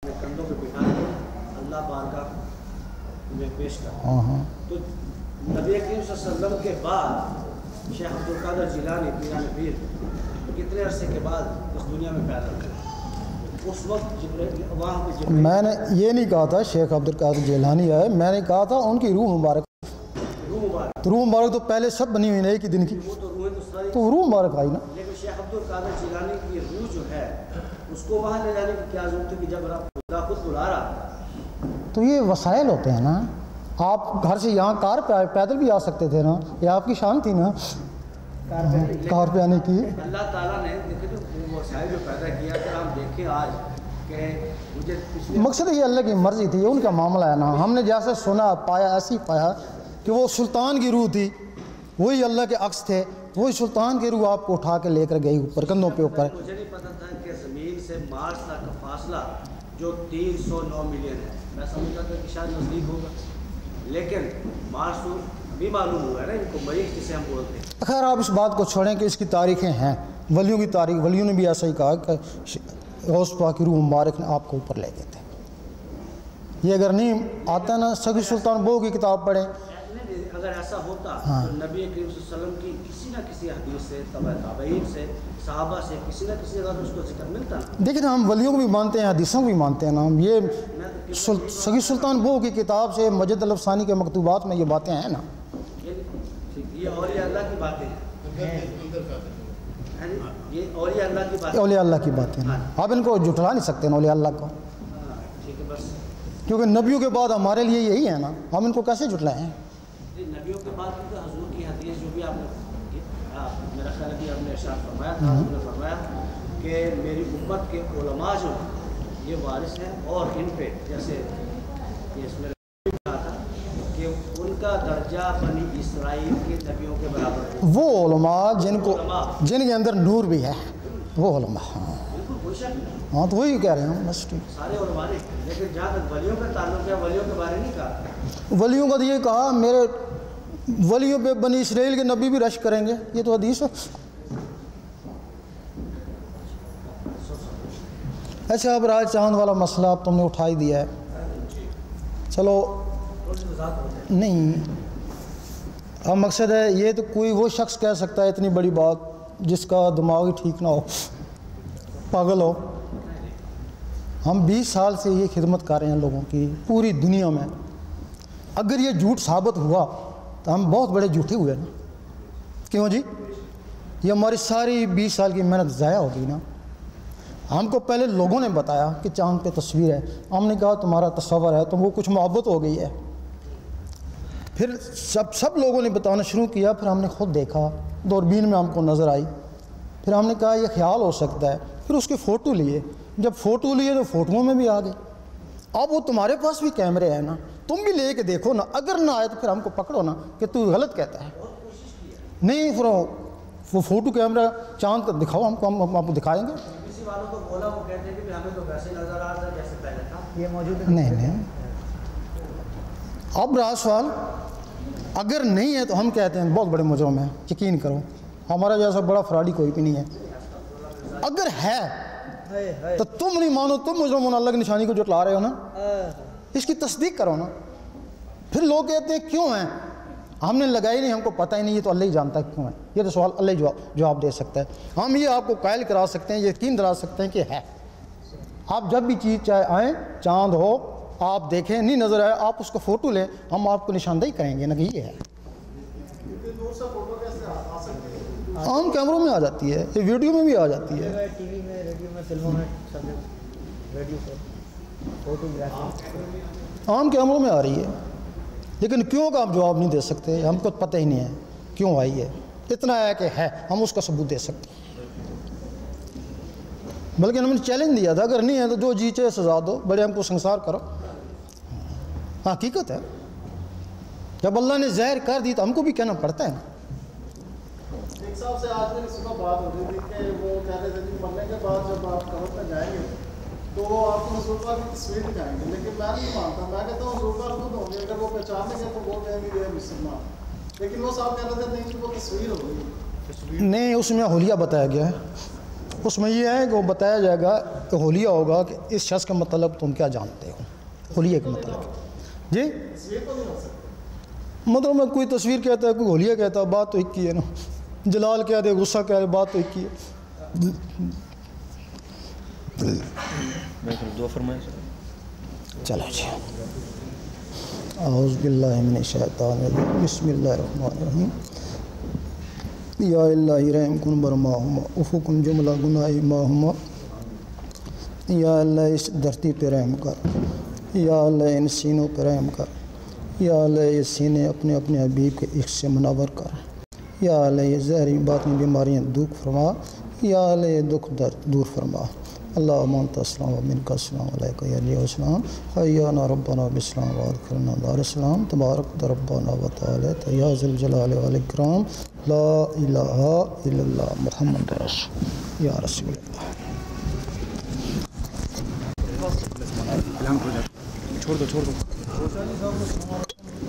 کندھوں پہ بٹھا کے اللہ بارگاہ میں پیش کرا. تو نبی کریم صلی اللہ علیہ وسلم کے بعد شیخ عبد القادر جیلانی پیران پیر کتنے عرصے کے بعد اس دنیا میں پیدا ہوئے؟ اس وقت وہاں پہ میں نے یہ نہیں کہا تھا شیخ عبد القادر جیلانی ہے، میں نے کہا تھا ان کی روح مبارک. روح مبارک تو پہلے سب بنی ہوئی ایک ہی دن کی، تو روح مبارک آئی نا. لیکن شیخ عبد القادر جیلانی کی روح جو ہے اس کو وہاں لے جانے کی کیا ضرورت تھی کہ جب خدا خود بلا رہا؟ تو یہ وسائل ہوتے ہیں نا. آپ گھر سے یہاں کار پہ آئے، پیدل بھی آ سکتے تھے نا، یہ آپ کی شان تھی نا کار پہ آنے کی. اللہ تعالیٰ نے دیکھے تو وسائل جو پیدا کیا کہ ہم دیکھیں آج کہ مجھے مقصد یہ اللہ کی مرضی تھی، ان کا معاملہ ہے نا. ہم نے جیسے سنا پایا ایسے ہی پایا کہ وہ سلطان کی روح تھی، وہی اللہ کے عکس تھے، وہی سلطان کی روح آپ کو اٹھا کے لے کر گئی اوپر کندھوں پہ اوپر. مجھے نہیں پتا تھا کہ زمین سے مارس تک کا فاصلہ جو 309 ملین ہے، میں سمجھتا تھا کہ شاید نزدیک ہوگا، لیکن مارس تو بھی معلوم ہوا ہے نا ان کو مریخ جسے ہم بولتے ہیں. خیر آپ اس بات کو چھوڑیں کہ اس کی تاریخیں ہیں، ولیوں کی تاریخ، ولیوں نے بھی ایسا ہی کہا کہ غوث پاک کی روح مبارک نے آپ کو اوپر لے گئے تھے. یہ اگر نہیں آتا نا سگی سلطان بہو کی کتاب پڑھیں. اگر ایسا ہوتا تو نبی کریم صلی اللہ علیہ وسلم کی کسی نہ کسی حدیث سے، تابعین سے، صحابہ سے کسی نہ کسی جگہ اس کو ذکر ملتا. دیکھیں ہم ولیوں کو بھی مانتے ہیں، حدیثوں کو بھی مانتے ہیں نا. یہ سگی سلطان بہو کی کتاب سے مجد الافسانی کے مکتوبات میں یہ باتیں ہیں نا. یہ اولیاء اللہ کی باتیں ہیں، یہ اولیاء اللہ کی باتیں، اولیاء اللہ کی باتیں ہیں. آپ ان کو جھٹلا نہیں سکتے نا اولیاء اللہ کو، کیونکہ نبیوں کے بعد ہمارے لیے یہی ہے نا. ہم ان کو کیسے جھٹلائیں؟ نبیوں کے بعد حضور کی حدیث جو بھی آپ نے میرا خیال ہے کہ آپ نے ارشاد فرمایا تھا، آپ نے فرمایا کہ میری امت کے علماء جو یہ وارث ہیں اور ان پہ جیسے یہ اس میں کہا تھا کہ ان کا درجہ بنی اسرائیل کے نبیوں کے برابر ہے. وہ علماء جن کے اندر نور بھی ہے، وہ علماء. ہاں تو وہی کہہ رہے ہیں بس ٹھیک. سارے علماء نے، لیکن جہاں تک ولیوں کا تعلق ہے ولیوں کے بارے نہیں کہا. ولیوں کا تو یہ کہا میرے ولیوں پہ بنی اسرائیل کے نبی بھی رش کریں گے، یہ تو حدیث ہے. اچھا اب راج چاند والا مسئلہ اب تم نے اٹھائی دیا ہے، چلو نہیں. اب مقصد ہے یہ تو کوئی وہ شخص کہہ سکتا ہے اتنی بڑی بات جس کا دماغ ہی ٹھیک نہ ہو، پاگل ہو. ہم 20 سال سے یہ خدمت کر رہے ہیں لوگوں کی پوری دنیا میں. اگر یہ جھوٹ ثابت ہوا تو ہم بہت بڑے جھوٹے ہوئے نا. کیوں جی؟ یہ ہماری ساری 20 سال کی محنت ضائع ہوگی نا. ہم کو پہلے لوگوں نے بتایا کہ چاند پہ تصویر ہے، ہم نے کہا تمہارا تصور ہے، تو وہ کچھ محبت ہو گئی ہے. پھر سب لوگوں نے بتانا شروع کیا، پھر ہم نے خود دیکھا، دوربین میں ہم کو نظر آئی. پھر ہم نے کہا یہ خیال ہو سکتا ہے، پھر اس کے فوٹو لیے. جب فوٹو لیے تو فوٹوؤں میں بھی آ گئے. اب وہ تمہارے پاس بھی کیمرے ہیں نا، تم بھی لے کے دیکھو نا. اگر نہ آئے تو پھر ہم کو پکڑو نا کہ تو غلط کہتا ہے. نہیں پھر وہ فوٹو کیمرہ چاند کا دکھاؤ ہم کو، ہم آپ کو دکھائیں گے. کسی والوں کو بولا وہ کہتے ہیں کہ ہمیں تو ویسے نظر آ رہا ہے جیسے پہلے تھا. یہ موجود ہے نہیں. اب رہا سوال، اگر نہیں ہے تو ہم کہتے ہیں بہت بڑے مجرم ہیں. یقین کرو ہمارا جیسا بڑا فراڈی کوئی بھی نہیں ہے. اگر ہے تو تم نہیں مانو، تم مجرم ہونا، اللہ کی نشانی کو جٹلا رہے ہو نا. اس کی تصدیق کرو نا. پھر لوگ کہتے ہیں کیوں ہیں، ہم نے لگائی نہیں، ہم کو پتہ ہی نہیں. یہ تو اللہ ہی جانتا ہے کیوں ہے. یہ تو سوال اللہ ہی جواب دے سکتا ہے. ہم یہ آپ کو قائل کرا سکتے ہیں، یقین دلا سکتے ہیں کہ ہے. آپ جب بھی چیز چاہے آئیں، چاند ہو آپ دیکھیں، نہیں نظر آئے آپ اس کو فوٹو لیں، ہم آپ کو نشاندہی کریں گے نا کہ یہ ہے. عام کیمروں میں آ جاتی ہے، یہ ویڈیو میں بھی آ جاتی ہے، ٹی وی میں، ریڈیو میں، فلموں میں، سب ریڈیو پر فوٹوگرافی عام کیمروں میں آ رہی ہے. لیکن کیوں کا آپ جواب نہیں دے سکتے، ہم کو پتہ ہی نہیں ہے کیوں آئی ہے. اتنا ہے کہ ہے، ہم اس کا ثبوت دے سکتے ہیں. بلکہ ہم نے چیلنج دیا تھا اگر نہیں ہے تو جو جی چاہے سزا دو، بڑے ہم کو سنسار کرو. حقیقت ہے، جب اللہ نے ظاہر کر دی تو ہم کو بھی کہنا پڑتا ہے نا. ایک صاحب سے آج میں صبح بات ہو رہی تھی کہ وہ کہہ رہے تھے کہ مرنے کے بعد جب آپ قبر پہ جائیں گے تو وہ آپ کو حضور پاک کی تصویر دکھائیں گے. لیکن میں نہیں مانتا، میں کہتا ہوں حضور پاک خود ہوں گے، اگر وہ پہچانیں گے تو وہ کہیں گے یہ مسلمان. لیکن وہ صاحب کہہ رہے تھے نہیں وہ تصویر ہو گئی. نہیں، اس میں حلیہ بتایا گیا ہے. اس میں یہ ہے کہ وہ بتایا جائے گا کہ حلیہ ہوگا کہ اس شخص کا مطلب تم کیا جانتے ہو، حلیہ کا مطلب جی مطلب میں کوئی تصویر کہتا ہے کوئی حلیہ کہتا ہے، بات تو ایک ہی ہے نا، جلال کہہ دے غصہ کہہ دے بات تو ایک ہی ہے۔ دعا فرمائیں چلو جی اعوذ باللہ من الشیطان الرجیم بسم اللہ الرحمن الرحیم یا اللہ رحم کن برماہما افکن جملہ گناہ ماہما، یا اللہ اس دھرتی پہ رحم کر، یا اللہ ان سینوں پہ رحم کر، یا اللہ یہ سینے اپنے اپنے حبیب کے عشق سے منور کر، یا اللہ یہ زہری باطنی بیماریاں دور فرما، یا اللہ یہ دکھ درد دور فرما۔ اللہم انت السلام و منک السلام علیکہ یا علیہ السلام، حیانا ربنا بالسلام وادخلنا دار السلام، تبارک ربنا و تعالی یا ذی الجلال والاکرام، لا الہ الا اللہ محمد رسول یا رسول اللہ۔ چھوڑ دو